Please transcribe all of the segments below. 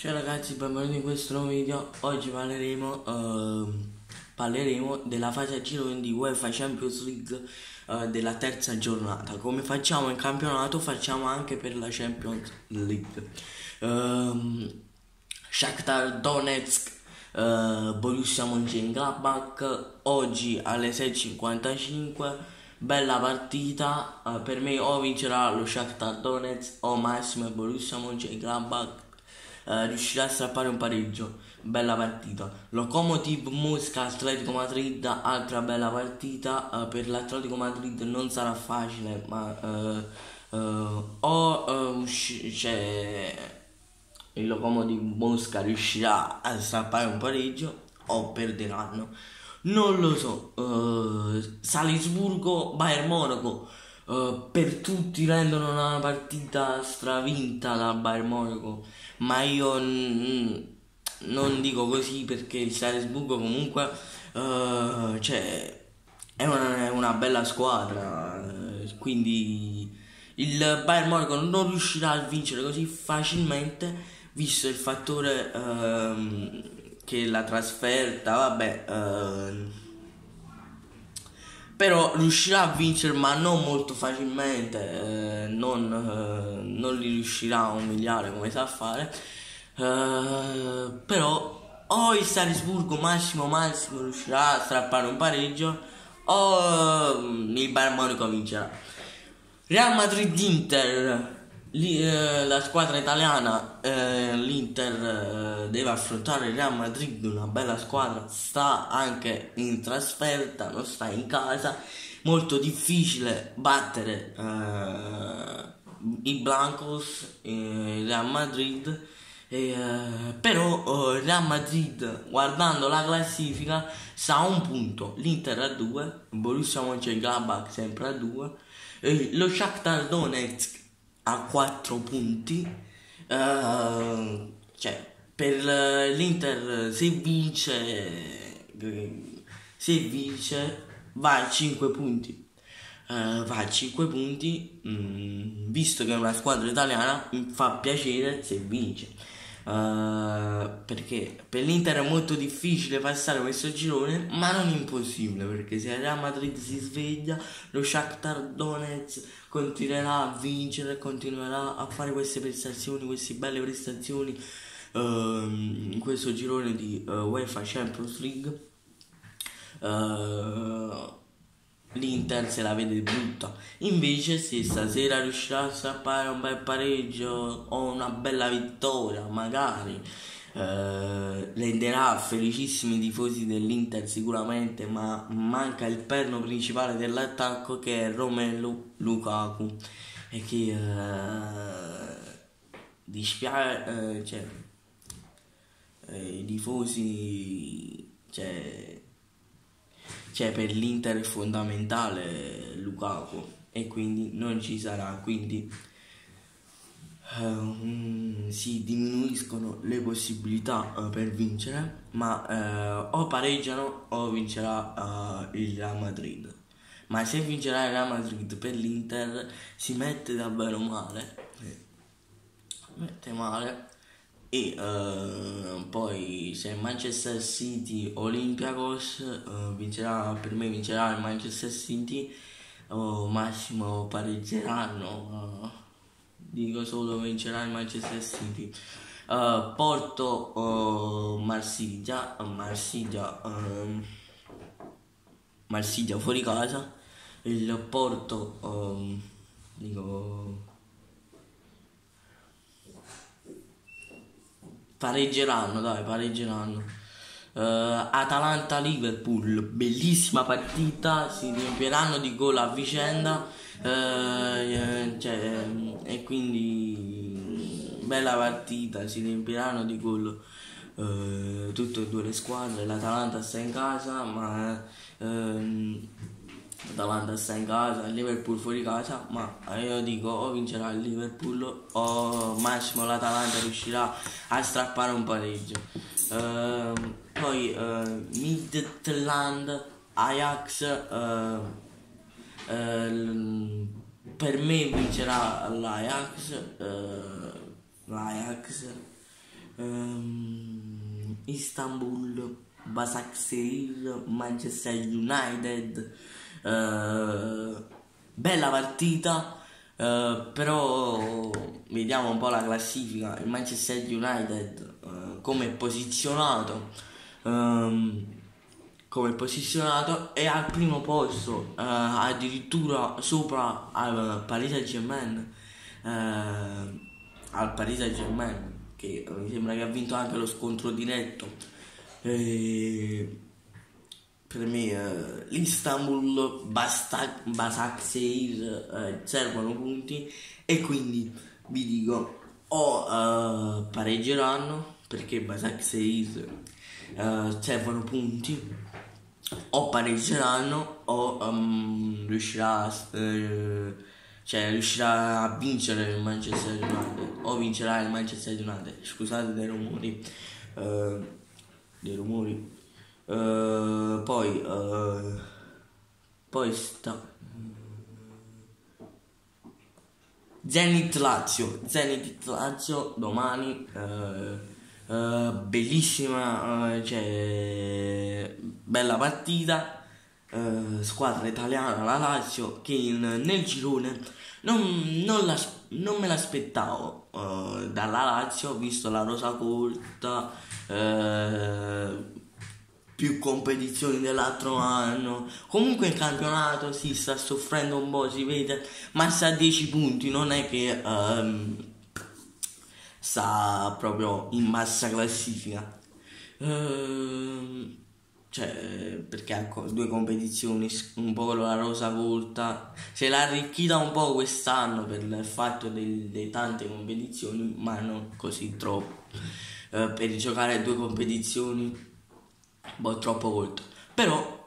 Ciao ragazzi, benvenuti in questo nuovo video. Oggi parleremo della fase a gironi di UEFA Champions League della terza giornata. Come facciamo in campionato, facciamo anche per la Champions League. Shakhtar Donetsk, Borussia Mönchengladbach, oggi alle 6:55. Bella partita, per me o vincerà lo Shakhtar Donetsk o massimo il Borussia Mönchengladbach riuscirà a strappare un pareggio. Bella partita. Lokomotiv Mosca Atletico Madrid, altra bella partita. Per l'Atletico Madrid non sarà facile, ma il Lokomotiv Mosca riuscirà a strappare un pareggio o perderanno. Non lo so. Salisburgo Bayern Monaco, per tutti rendono una partita stravinta dal Bayern Monaco, ma io non dico così, perché il Salisburgo comunque è una bella squadra, quindi il Bayern Monaco non riuscirà a vincere così facilmente, visto il fattore che la trasferta, però riuscirà a vincere, ma non molto facilmente, non li riuscirà a umiliare come sa fare, però o il Salisburgo massimo riuscirà a strappare un pareggio, o il Bayern Monaco vincerà. Real Madrid-Inter, la squadra italiana, l'Inter deve affrontare il Real Madrid, una bella squadra, sta anche in trasferta, non sta in casa, molto difficile battere i Blancos, il Real Madrid, però il Real Madrid, guardando la classifica, sta a un punto, l'Inter a 2, Borussia Mönchengladbach sempre a 2, lo Shakhtar Donetsk a 4 punti. Per l'Inter, se vince va a 5 punti, visto che è una squadra italiana mi fa piacere se vince, perché per l'Inter è molto difficile passare questo girone, ma non impossibile, perché se il Real Madrid si sveglia, lo Shakhtar Donetsk continuerà a vincere, continuerà a fare queste belle prestazioni in questo girone di UEFA Champions League. L'Inter se la vede brutta. Invece, se stasera riuscirà a strappare un bel pareggio o una bella vittoria, magari renderà felicissimi i tifosi dell'Inter sicuramente, ma manca il perno principale dell'attacco, che è Romelu Lukaku, e che dispiace, i tifosi, per l'Inter è fondamentale Lukaku, e quindi non ci sarà, quindi si diminuiscono le possibilità per vincere, ma o pareggiano o vincerà il Real Madrid. Ma se vincerà il Real Madrid, per l'Inter si mette davvero male, e poi se Manchester City Olympiacos, per me vincerà il Manchester City, o massimo pareggeranno, dico solo vincerà il Manchester City. Porto Marsiglia fuori casa, il Porto pareggeranno. Atalanta-Liverpool, bellissima partita, si riempieranno di gol a vicenda, e quindi bella partita, si riempieranno di gol tutte e due le squadre. L'Atalanta sta in casa, il Liverpool fuori casa, ma io dico o vincerà il Liverpool o massimo l'Atalanta riuscirà a strappare un pareggio. Poi Midtjylland Ajax, per me vincerà l'Ajax, Istanbul, Başakşehir, Manchester United, bella partita, però vediamo un po' la classifica. Il Manchester United come è posizionato, è al primo posto, addirittura sopra al Paris Saint-Germain, che mi sembra che ha vinto anche lo scontro diretto. Per me l'Istanbul, Başakşehir servono punti, e quindi vi dico o pareggeranno, perché Başakşehir servono punti, o pareggeranno o riuscirà a vincere il Manchester United, o vincerà il Manchester United. Scusate dei rumori. Poi sta Zenit Lazio domani, bellissima, bella partita, squadra italiana, la Lazio, che nel girone non me l'aspettavo dalla Lazio, visto la rosa corta, più competizioni dell'altro anno. Comunque il campionato si sta soffrendo un po', si vede, ma sta a 10 punti, non è che sta proprio in bassa classifica, perché ha due competizioni, un po' la rosa corta, se l'ha arricchita un po' quest'anno per il fatto delle tante competizioni, ma non così troppo, per giocare due competizioni un po' troppo corto. Però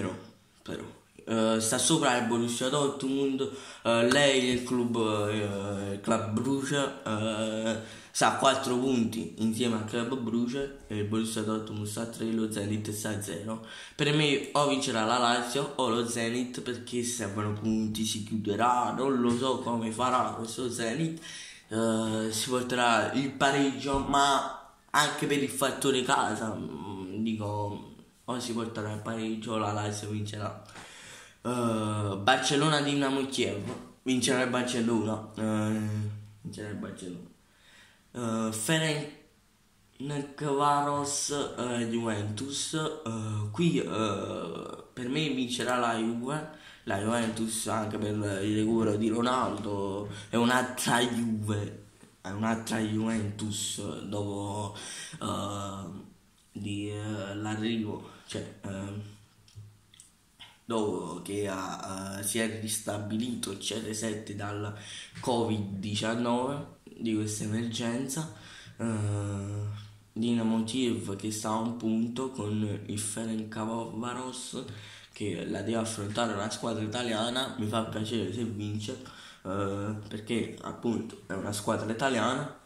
sta sopra il Borussia Dortmund, lei il Club Brugge, sta a 4 punti insieme al Club Brugge, e il Borussia Dortmund sta a 3, lo Zenit sta a 0. Per me o vincerà la Lazio o lo Zenit, perché servono punti, si chiuderà, non lo so come farà questo Zenit, si porterà il pareggio, ma anche per il fattore casa, dico, o si porterà il pareggio o la Lazio vincerà. Barcellona Dinamo Kiev, vincerà il Barcellona. Ferencvaros Juventus, qui per me vincerà la Juve. La Juventus, anche per il recupero di Ronaldo, è un'altra Juventus dopo l'arrivo, dopo che si è ristabilito il CR7 dal Covid-19, di questa emergenza. Dinamo Kiev che sta a un punto con il Ferencvaros, che la deve affrontare una squadra italiana. Mi fa piacere se vince, perché appunto è una squadra italiana.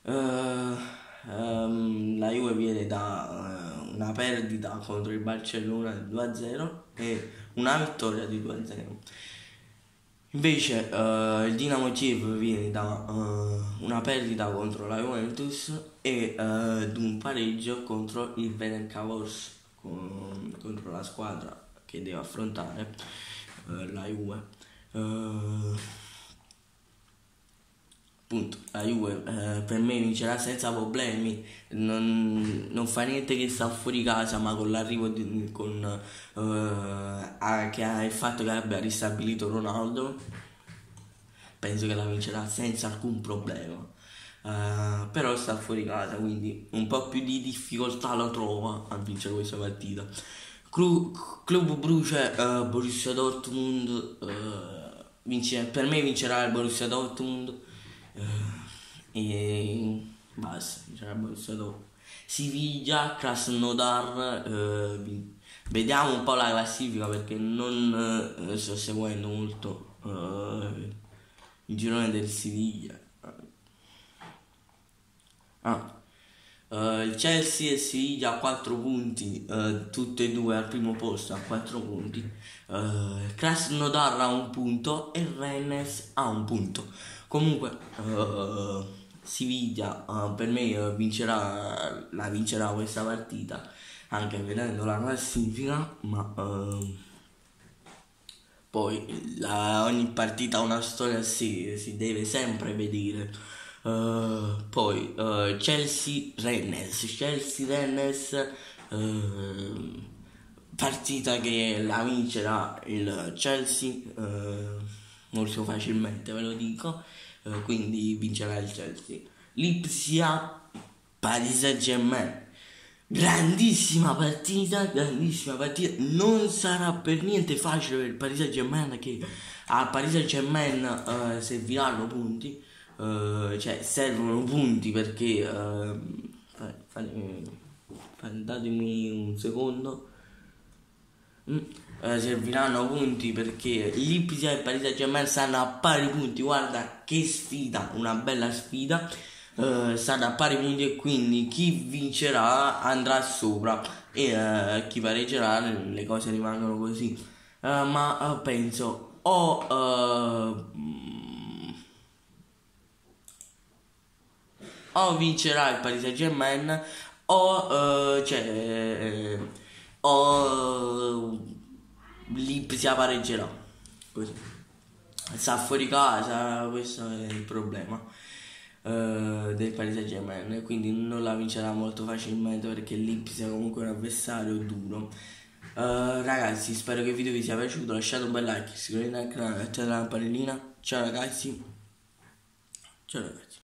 La Juve viene da una perdita contro il Barcellona di 2-0 e una vittoria di 2-0. Invece il Dinamo Kiev viene da una perdita contro la Juventus e un pareggio contro il Ferencvaros, contro la squadra che deve affrontare la Juve. Appunto, la Juve per me vincerà senza problemi, non fa niente che sta fuori casa, ma con l'arrivo il fatto che abbia ristabilito Ronaldo, penso che la vincerà senza alcun problema. Però sta fuori casa, quindi un po' più di difficoltà lo trova a vincere questa partita. Club Brugge, Borussia Dortmund, per me vincerà il Borussia Dortmund, e basta, vincerà il Borussia Dortmund. Siviglia, Krasnodar, vediamo un po' la classifica, perché non sto seguendo molto il girone del Siviglia. Il Chelsea e Siviglia a 4 punti, tutte e due al primo posto a 4 punti. Krasnodar a 1 punto e Rennes a 1 punto. Comunque Siviglia per me la vincerà questa partita, anche vedendo la classifica, ma poi ogni partita ha una storia a sé, si deve sempre vedere. Poi Chelsea-Rennes, partita che la vincerà il Chelsea molto facilmente, ve lo dico, quindi vincerà il Chelsea. Lipsia Paris Saint-Germain, grandissima partita, non sarà per niente facile per il Paris Saint-Germain, che a Paris Saint-Germain serviranno punti, cioè servono punti perché datemi un secondo. Serviranno punti perché l'Ipsia e Paris Saint-Germain stanno a pari punti. Guarda che sfida, una bella sfida. Stanno a pari punti e quindi chi vincerà andrà sopra e chi pareggerà le cose rimangono così. Ma penso o vincerà il Paris Saint-Germain o l'Ipsia pareggerà, così sta fuori casa, questo è il problema del Paris Saint-Germain, quindi non la vincerà molto facilmente perché l'Ipsia comunque è un avversario duro. Ragazzi, spero che il video vi sia piaciuto, lasciate un bel like, iscrivetevi al canale, attivate la campanellina. Ciao ragazzi.